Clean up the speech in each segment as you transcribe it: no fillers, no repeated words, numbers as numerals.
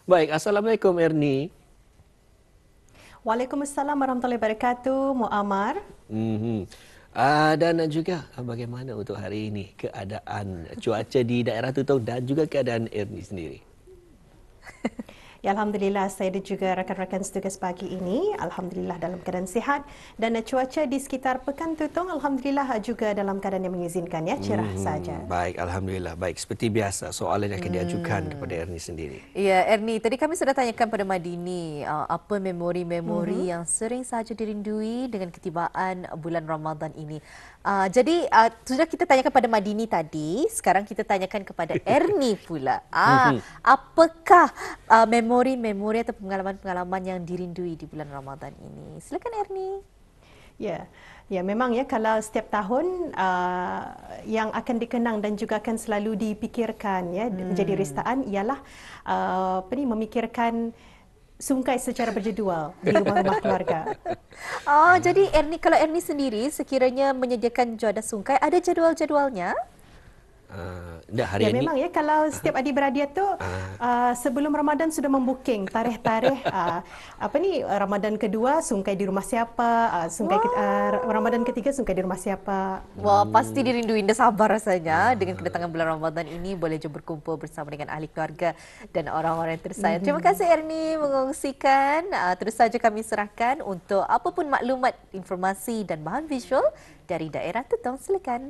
Baik, Assalamualaikum Ernie. Waalaikumsalam warahmatullahi wabarakatuh, Muammar. Mhm. Dan juga bagaimana untuk hari ini keadaan cuaca di daerah Tutong dan juga keadaan Ernie sendiri? Ya, Alhamdulillah, saya dan juga rakan-rakan setugas pagi ini, Alhamdulillah dalam keadaan sihat dan cuaca di sekitar Pekan Tutong, Alhamdulillah juga dalam keadaan yang mengizinkan, ya, cerah saja. Baik, Alhamdulillah. Baik, seperti biasa soalan yang akan diajukan kepada Ernie sendiri. Ya, Ernie, tadi kami sudah tanyakan pada Madini apa memori-memori yang sering saja dirindui dengan ketibaan bulan Ramadan ini. Jadi, sudah kita tanyakan pada Madini tadi, sekarang kita tanyakan kepada Ernie pula. Apakah memori-memori atau pengalaman-pengalaman yang dirindui di bulan Ramadan ini? Silakan Ernie. Ya, ya memang ya kalau setiap tahun yang akan dikenang dan juga akan selalu dipikirkan ya menjadi ristaan ialah memikirkan sungkai secara berjadual di rumah-rumah keluarga. Jadi Ernie, kalau Ernie sendiri sekiranya menyediakan juadah sungkai, ada jadual-jadualnya? Hari Ya ini memang ya kalau setiap adik-beradik tu sebelum Ramadan sudah membuking tarikh-tarikh Ramadan kedua sungkai di rumah siapa, Ramadan ketiga sungkai di rumah siapa. Wah, pasti dirinduin, dah sabar rasanya dengan kedatangan bulan Ramadan ini boleh je berkumpul bersama dengan ahli keluarga dan orang-orang yang tersayang. Terima kasih Ernie mengongsikan. Terus saja kami serahkan untuk apapun maklumat, informasi dan bahan visual dari daerah Tutong. Silakan.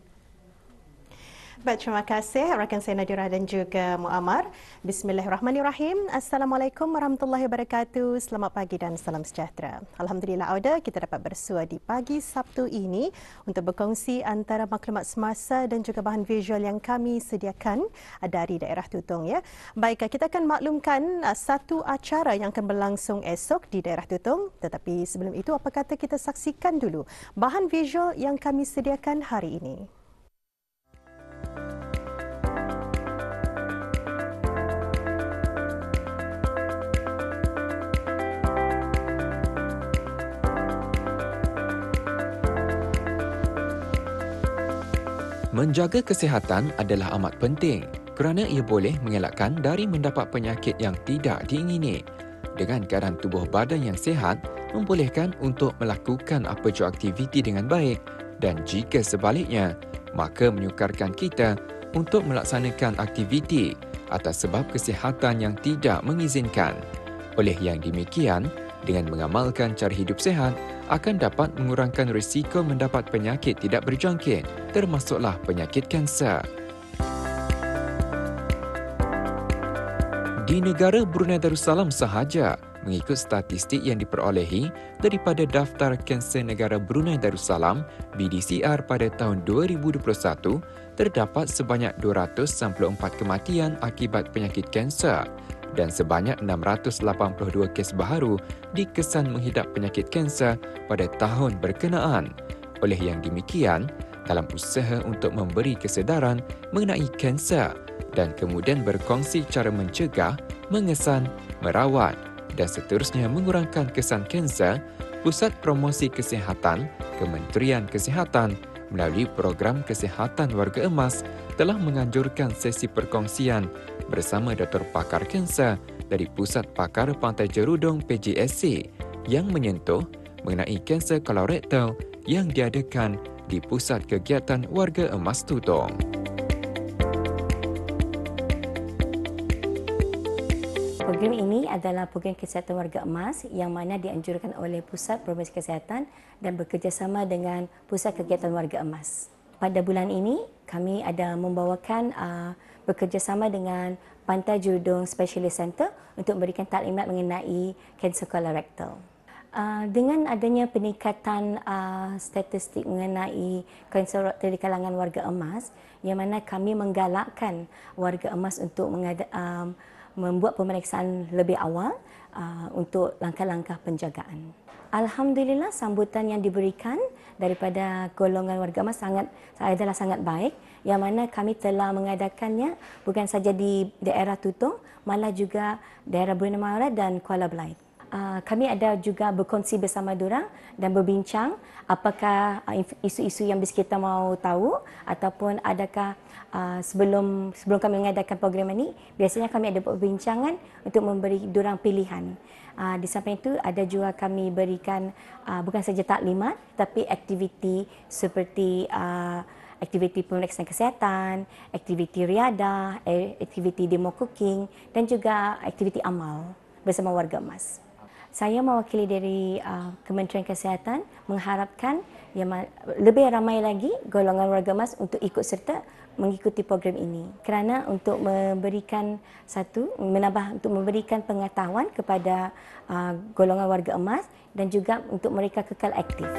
Baik, terima kasih rakan saya Nadira dan juga Muammar. Bismillahirrahmanirrahim. Assalamualaikum warahmatullahi wabarakatuh. Selamat pagi dan salam sejahtera. Alhamdulillah Auda, kita dapat bersua di pagi Sabtu ini untuk berkongsi antara maklumat semasa dan juga bahan visual yang kami sediakan dari daerah Tutong ya. Baik, kita akan maklumkan satu acara yang akan berlangsung esok di daerah Tutong, tetapi sebelum itu apa kata kita saksikan dulu bahan visual yang kami sediakan hari ini. Menjaga kesihatan adalah amat penting kerana ia boleh mengelakkan dari mendapat penyakit yang tidak diingini. Dengan keadaan tubuh badan yang sihat, membolehkan untuk melakukan apa jua aktiviti dengan baik dan jika sebaliknya, maka menyukarkan kita untuk melaksanakan aktiviti atas sebab kesihatan yang tidak mengizinkan. Oleh yang demikian, dengan mengamalkan cara hidup sihat, akan dapat mengurangkan risiko mendapat penyakit tidak berjangkit, termasuklah penyakit kanser. Di negara Brunei Darussalam sahaja, mengikut statistik yang diperolehi daripada Daftar Kanser Negara Brunei Darussalam BDCR pada tahun 2021, terdapat sebanyak 294 kematian akibat penyakit kanser dan sebanyak 682 kes baharu dikesan menghidap penyakit kanser pada tahun berkenaan. Oleh yang demikian, dalam usaha untuk memberi kesedaran mengenai kanser dan kemudian berkongsi cara mencegah, mengesan, merawat dan seterusnya mengurangkan kesan kanser, Pusat Promosi Kesihatan, Kementerian Kesihatan melalui Program Kesihatan Warga Emas telah menganjurkan sesi perkongsian bersama Dr. Pakar Kanser dari Pusat Pakar Pantai Jerudong PJSC yang menyentuh mengenai kanser kolorektal yang diadakan di Pusat Kegiatan Warga Emas Tutong. Program ini adalah program kesihatan warga emas yang mana dianjurkan oleh Pusat Promosi Kesihatan dan bekerjasama dengan Pusat Kegiatan Warga Emas. Pada bulan ini, kami ada membawakan bekerjasama dengan Pantai Jerudong Specialist Center untuk memberikan taklimat mengenai kanser kolorektal. Dengan adanya peningkatan statistik mengenai kanser kolorektal di kalangan warga emas, yang mana kami menggalakkan warga emas untuk membuat pemeriksaan lebih awal untuk langkah-langkah penjagaan. Alhamdulillah, sambutan yang diberikan daripada golongan warga emas adalah sangat baik, yang mana kami telah mengadakannya bukan saja di daerah Tutong, malah juga daerah Brunei Mara dan Kuala Belait. kami ada juga berkongsi bersama diorang dan berbincang apakah isu-isu yang kita mau tahu ataupun adakah sebelum kami mengadakan program ini, biasanya kami ada perbincangan untuk memberi diorang pilihan. Di samping itu ada juga kami berikan bukan saja taklimat tapi aktiviti seperti aktiviti pemeriksaan kesihatan, aktiviti riadah, aktiviti demo cooking dan juga aktiviti amal bersama warga emas. Saya mewakili dari Kementerian Kesihatan mengharapkan yang lebih ramai lagi golongan warga emas untuk ikut serta mengikuti program ini. Kerana untuk memberikan untuk memberikan pengetahuan kepada golongan warga emas dan juga untuk mereka kekal aktif.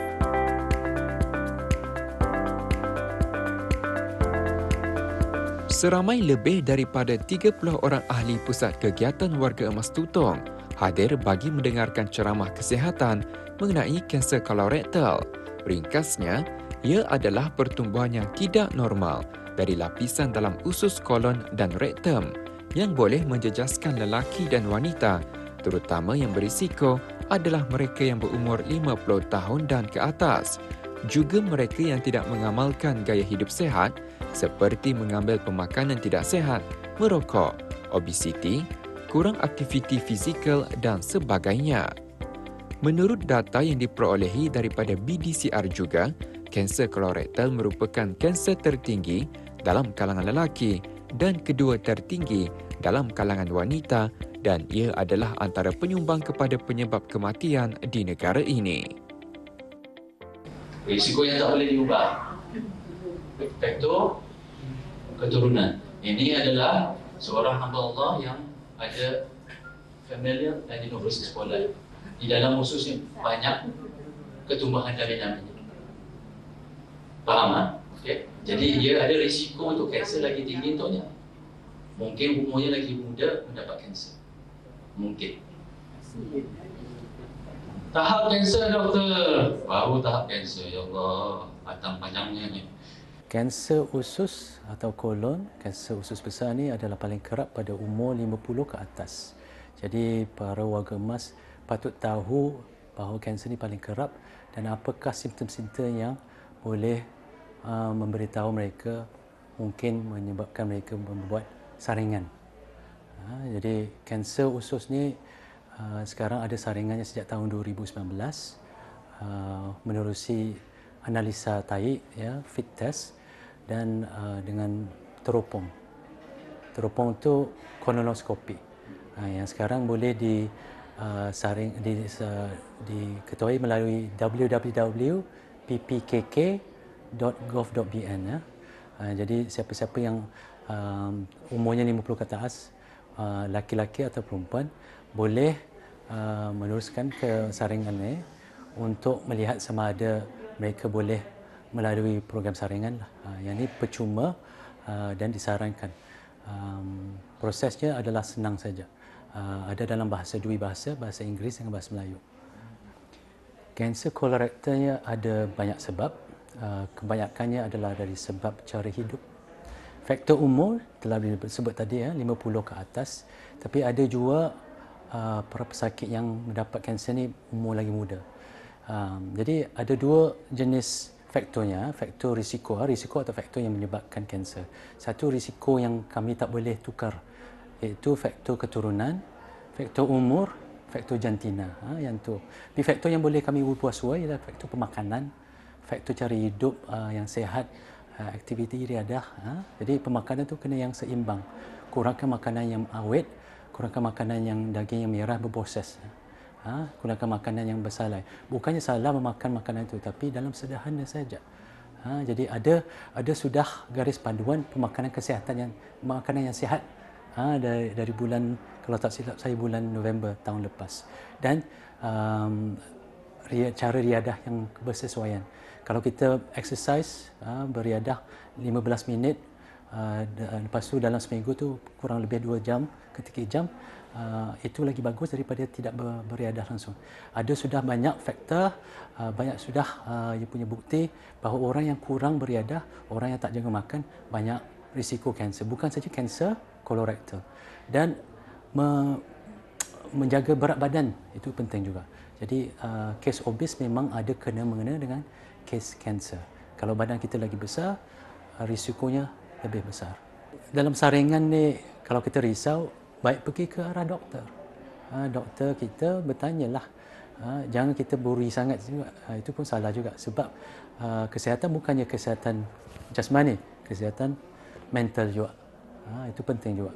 Seramai lebih daripada 30 orang ahli Pusat Kegiatan Warga Emas Tutong hadir bagi mendengarkan ceramah kesihatan mengenai kanser kolorektal. Ringkasnya, ia adalah pertumbuhan yang tidak normal dari lapisan dalam usus kolon dan rektum yang boleh menjejaskan lelaki dan wanita, terutama yang berisiko adalah mereka yang berumur 50 tahun dan ke atas. Juga mereka yang tidak mengamalkan gaya hidup sihat seperti mengambil pemakanan tidak sihat, merokok, obesiti, kurang aktiviti fizikal dan sebagainya. Menurut data yang diperolehi daripada BDCR juga, kanser kolorektal merupakan kanser tertinggi dalam kalangan lelaki dan kedua tertinggi dalam kalangan wanita dan ia adalah antara penyumbang kepada penyebab kematian di negara ini. Risiko yang tak boleh diubah. Faktor keturunan. Ini adalah seorang hamba Allah yang ada familial adenovirus coli. Di dalam ususnya banyak ketumbuhan darah. Faham tak? Okay. Jadi dia ada risiko untuk kanser lagi tinggi untuknya. Mungkin umurnya lagi muda mendapat kanser. Mungkin. Tahap kanser doktor. Baru tahap kanser. Ya Allah, batang panjangnya ni. Kanser usus atau kolon, kanser usus besar ni adalah paling kerap pada umur 50 ke atas. Jadi para warga emas patut tahu bahawa kanser ni paling kerap dan apakah simptom-simptom yang boleh memberitahu mereka mungkin menyebabkan mereka membuat saringan. Jadi kanser usus ni sekarang ada saringannya sejak tahun 2019 menerusi analisa taik, ya, fit test dan dengan teropong. Teropong itu kolonoskopi yang sekarang boleh diketuai melalui www.ppkk.gov.bn. Jadi siapa-siapa yang umurnya 50 ke atas, laki-laki atau perempuan, boleh meneruskan ke saringan ini untuk melihat sama ada mereka boleh melalui program saringan. Yang ini percuma dan disarankan. Prosesnya adalah senang saja. Ada dalam dua bahasa, bahasa Inggeris dan bahasa Melayu. Kanser kolorektalnya ada banyak sebab. Kebanyakannya adalah dari sebab cara hidup. Faktor umur telah disebut tadi, 50 ke atas. Tapi ada juga para pesakit yang mendapat kanser ni umur lagi muda. Jadi ada dua jenis faktornya, faktor risiko atau faktor yang menyebabkan kanser. Satu risiko yang kami tak boleh tukar, iaitu faktor keturunan, faktor umur, faktor jantina. Yang tu. Tapi faktor yang boleh kami berpuasua ialah faktor pemakanan, faktor cara hidup yang sihat, aktiviti riadah. Jadi pemakanan tu kena yang seimbang. Kurangkan makanan yang awet, kurangkan makanan yang daging yang merah berproses. Gunakan makanan yang bersalai. Bukannya salah memakan makanan itu, tapi dalam sederhana saja. Jadi ada sudah garis panduan pemakanan kesihatan makanan yang sihat dari bulan, kalau tak silap saya, bulan November tahun lepas. Dan cara riadah yang bersesuaian. Kalau kita exercise, beriadah 15 minit, lepas tu dalam seminggu tu kurang lebih 2 jam ke 3 jam, itu lagi bagus daripada tidak beriadah langsung. Ada sudah banyak faktor, banyak sudah ia punya bukti bahawa orang yang kurang beriadah, orang yang tak jaga makan, banyak risiko kanser. Bukan saja kanser kolorektal. Dan menjaga berat badan itu penting juga. Jadi kes obes memang ada kena-mengena dengan kes kanser. Kalau badan kita lagi besar, risikonya lebih besar. Dalam saringan ni, kalau kita risau, baik pergi ke arah doktor. Doktor kita bertanyalah. Jangan kita buri sangat juga. Itu pun salah juga. Sebab kesihatan bukannya kesihatan jasmani, kesihatan mental juga. Itu penting juga.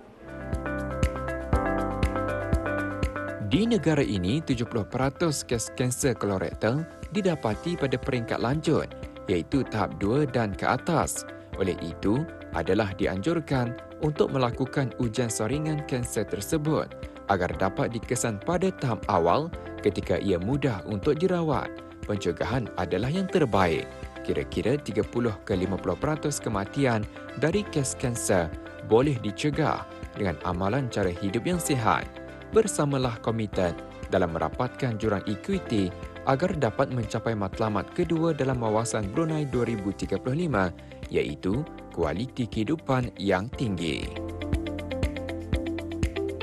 Di negara ini, 70% kes kanser kolorektal didapati pada peringkat lanjut, iaitu tahap 2 dan ke atas. Oleh itu, adalah dianjurkan untuk melakukan ujian saringan kanser tersebut agar dapat dikesan pada tahap awal ketika ia mudah untuk dirawat. Pencegahan adalah yang terbaik. Kira-kira 30-50% kematian dari kes kanser boleh dicegah dengan amalan cara hidup yang sihat. Bersamalah komited dalam merapatkan jurang ekuiti agar dapat mencapai matlamat kedua dalam wawasan Brunei 2035, iaitu kualiti kehidupan yang tinggi.